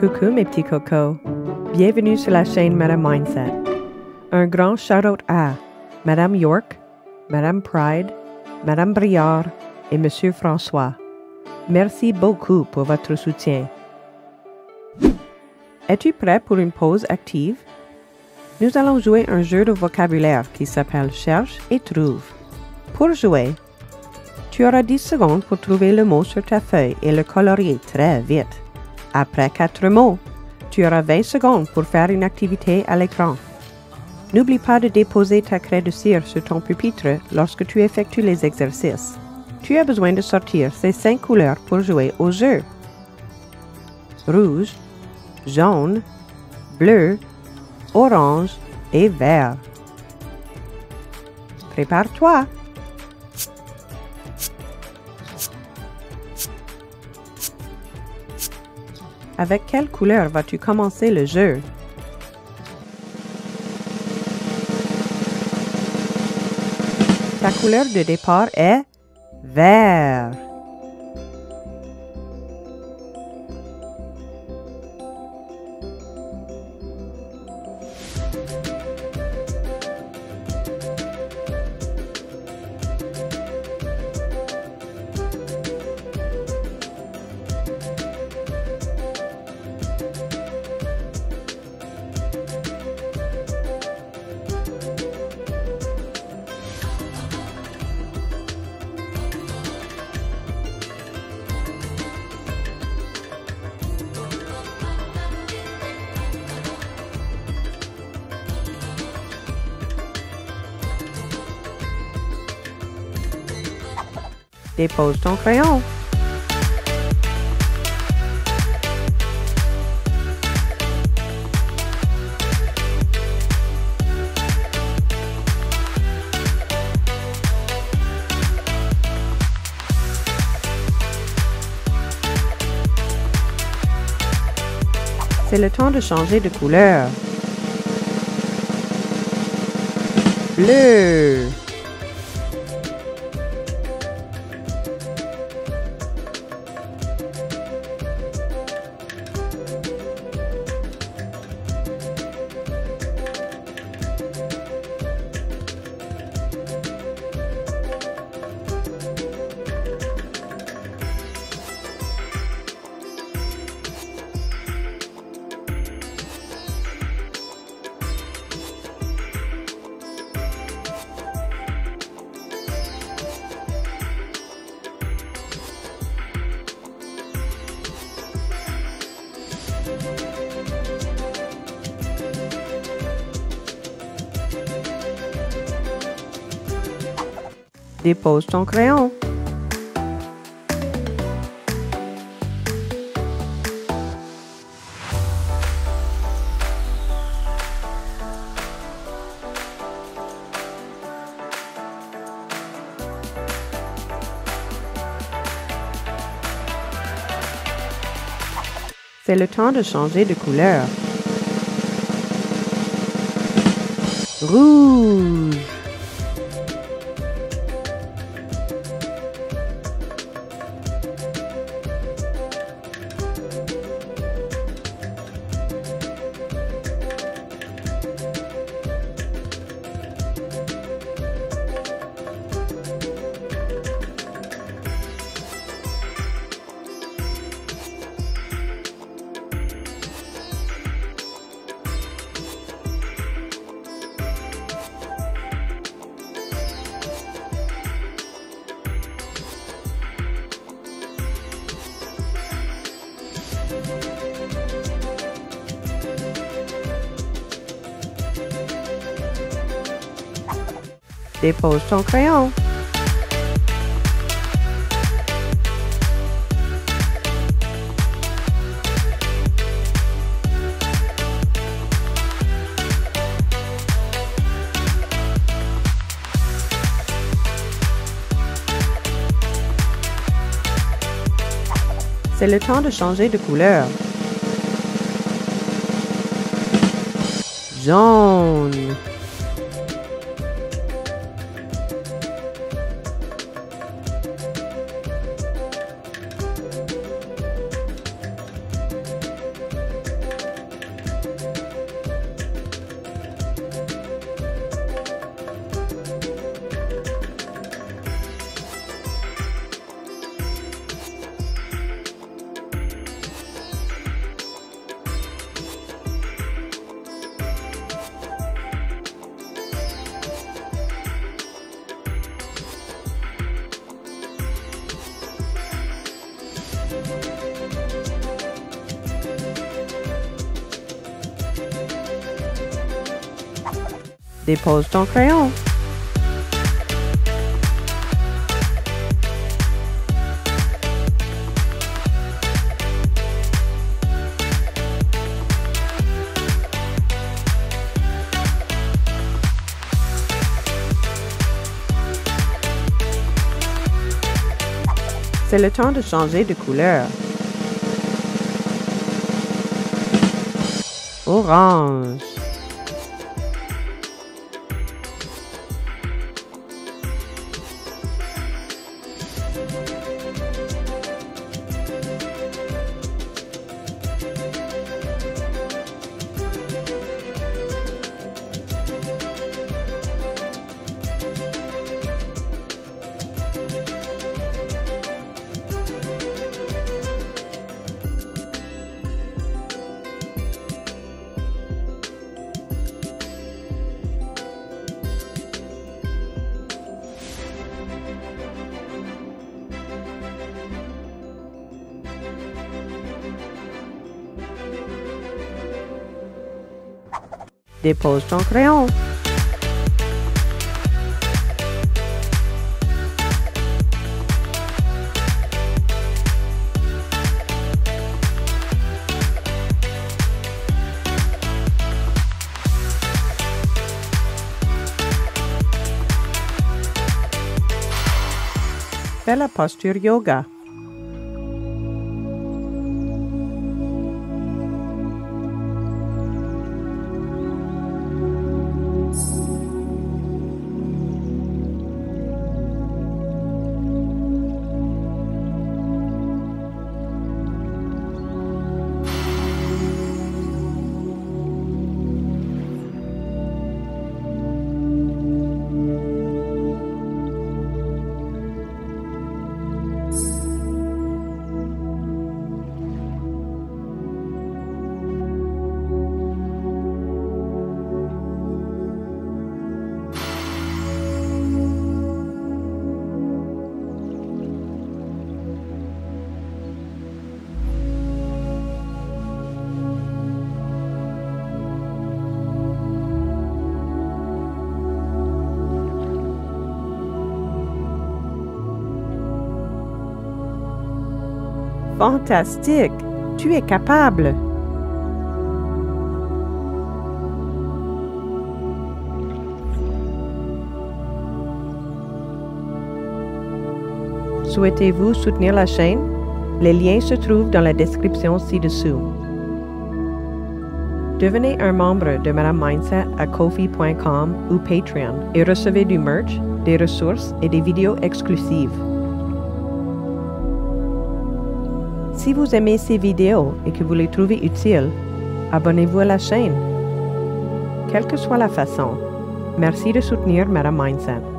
Coucou mes petits cocos, bienvenue sur la chaîne Madame Mindset. Un grand shout-out à Madame York, Madame Pride, Madame Briard et Monsieur François. Merci beaucoup pour votre soutien. Es-tu prêt pour une pause active? Nous allons jouer un jeu de vocabulaire qui s'appelle Cherche et Trouve. Pour jouer, tu auras 10 secondes pour trouver le mot sur ta feuille et le colorier très vite. Après 4 mots, tu auras 20 secondes pour faire une activité à l'écran. N'oublie pas de déposer ta craie de cire sur ton pupitre lorsque tu effectues les exercices. Tu as besoin de sortir ces 5 couleurs pour jouer au jeu. Rouge, jaune, bleu, orange et vert. Prépare-toi! Avec quelle couleur vas-tu commencer le jeu? Ta couleur de départ est vert. Dépose ton crayon. C'est le temps de changer de couleur. Bleu. Dépose ton crayon. C'est le temps de changer de couleur. Rouge. Dépose ton crayon. C'est le temps de changer de couleur. Jaune. Dépose ton crayon. C'est le temps de changer de couleur. Orange. Dépose ton crayon. Fais la posture yoga. Fantastique! Tu es capable! Souhaitez-vous soutenir la chaîne? Les liens se trouvent dans la description ci-dessous. Devenez un membre de Madame Mindset à ko-fi.com ou Patreon et recevez du merch, des ressources et des vidéos exclusives. Si vous aimez ces vidéos et que vous les trouvez utiles, abonnez-vous à la chaîne. Quelle que soit la façon, merci de soutenir Madame Mindset.